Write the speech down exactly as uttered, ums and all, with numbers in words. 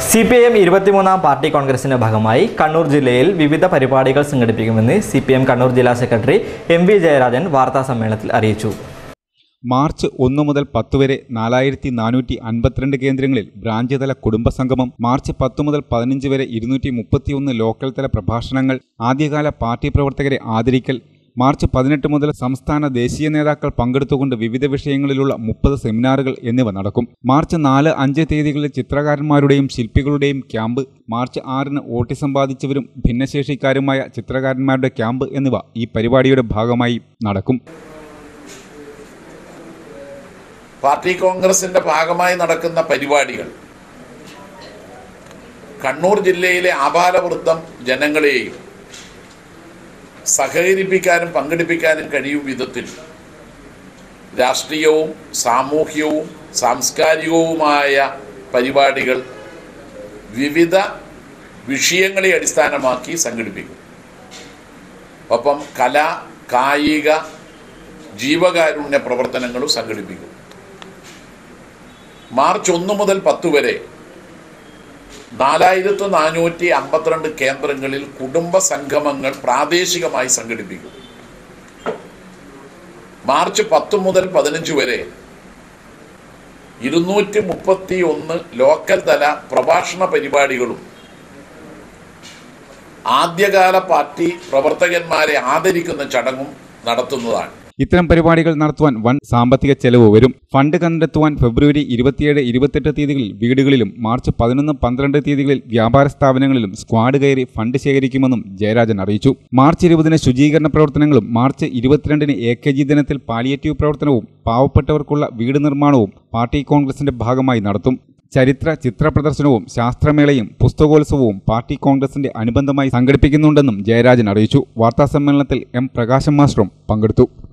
C P I M ഇരുപത്തിമൂന്നാം party കോൺഗ്രസിന്റെ ഭാഗമായി കണ്ണൂർ ജില്ലയിൽ വിവിധ പരിപാടികൾ സംഘടിപ്പിക്കുമെന്ന് സി പി എം കണ്ണൂർ ജില്ലാ സെക്രട്ടറി എം വി ജയരാജൻ വാർത്താസമ്മേളനത്തിൽ അറിയിച്ചു. മാർച്ച് ഒന്ന് മുതൽ പത്ത് വരെ നാലായിരത്തി നാനൂറ്റി അൻപത്തിരണ്ട് കേന്ദ്രങ്ങളിൽ ബ്രാഞ്ച് തല കുടുംബസംഗമം, മാർച്ച് പത്ത് മുതൽ പതിനഞ്ച് വരെ ഇരുന്നൂറ്റി മുപ്പത്തിയൊന്ന് ലോക്കൽ തല പ്രഭാഷണങ്ങൾ, ആദ്യകാല പാർട്ടി പ്രവർത്തകരെ ആദരിക്കൽ, മാർച്ച് പതിനെട്ട് മുതൽ സംസ്ഥാന ദേശീയ നേതാക്കൾ പങ്കെടുത്തുകൊണ്ട് വിവിധ വിഷയങ്ങളിലുള്ള മുപ്പത് സെമിനാറുകൾ എന്നിവ നടക്കും. മാർച്ച് നാല് അഞ്ച് തീയതികളിൽ ചിത്രകാരന്മാരുടെയും ശില്പികളുടെയും ക്യാമ്പ്, മാർച്ച് ആറിന് ഓട്ടിസം ബാധിച്ചവരും ഭിന്നശേഷിക്കാരുമായ ചിത്രകാരന്മാരുടെ ക്യാമ്പ് എന്നിവ ഈ പരിപാടിയുടെ ഭാഗമായി നടക്കും. പാർട്ടി കോൺഗ്രസിന്റെ ഭാഗമായി നടക്കുന്ന പരിപാടികൾ കണ്ണൂർ ജില്ലയിലെ ആബാലവൃദ്ധം ജനങ്ങളെയും സഹകരിപ്പിക്കാനും പങ്കെടുപ്പിക്കാനും കഴിയും വിധത്തിൽ രാഷ്ട്രീയവും സാമൂഹ്യവും സാംസ്കാരികവുമായ പരിപാടികൾ വിവിധ വിഷയങ്ങളെ അടിസ്ഥാനമാക്കി സംഘടിപ്പിക്കും. ഒപ്പം കല, കായിക, ജീവകാരുണ്യ പ്രവർത്തനങ്ങളും സംഘടിപ്പിക്കും. മാർച്ച് ഒന്ന് മുതൽ പത്ത് വരെ നാലായിരത്തി നാനൂറ്റി അമ്പത്തിരണ്ട് കേന്ദ്രങ്ങളിൽ കുടുംബ സംഗമങ്ങൾ പ്രാദേശികമായി സംഘടിപ്പിക്കും. മാർച്ച് പത്ത് മുതൽ പതിനഞ്ച് വരെ ഇരുന്നൂറ്റി മുപ്പത്തി ഒന്ന് ലോക്കൽ തല പ്രഭാഷണ പരിപാടികളും ആദ്യകാല പാർട്ടി പ്രവർത്തകന്മാരെ ആദരിക്കുന്ന ചടങ്ങും നടത്തുന്നതാണ്. ഇത്തരം പരിപാടികൾ നടത്തുവാൻ വൻ സാമ്പത്തിക ചെലവ് വരും. ഫണ്ട് കണ്ടെത്തുവാൻ ഫെബ്രുവരി ഇരുപത്തിയേഴ് ഇരുപത്തെട്ട് തീയതികളിൽ വീടുകളിലും മാർച്ച് പതിനൊന്ന് പന്ത്രണ്ട് തീയതികളിൽ വ്യാപാര സ്ഥാപനങ്ങളിലും സ്ക്വാഡ് കയറി ഫണ്ട് ശേഖരിക്കുമെന്നും ജയരാജൻ അറിയിച്ചു. മാർച്ച് ഇരുപതിന് ശുചീകരണ പ്രവർത്തനങ്ങളും മാർച്ച് ഇരുപത്തിരണ്ടിന് എ കെ ജി ദിനത്തിൽ പാലിയേറ്റീവ് പ്രവർത്തനവും പാവപ്പെട്ടവർക്കുള്ള വീട് നിർമ്മാണവും പാർട്ടി കോൺഗ്രസിന്റെ ഭാഗമായി നടത്തും. ചരിത്ര ചിത്ര പ്രദർശനവും ശാസ്ത്രമേളയും പുസ്തകോത്സവവും പാർട്ടി കോൺഗ്രസിന്റെ അനുബന്ധമായി സംഘടിപ്പിക്കുന്നുണ്ടെന്നും ജയരാജൻ അറിയിച്ചു. വാർത്താസമ്മേളനത്തിൽ എം പ്രകാശം മാസ്റ്ററും പങ്കെടുത്തു.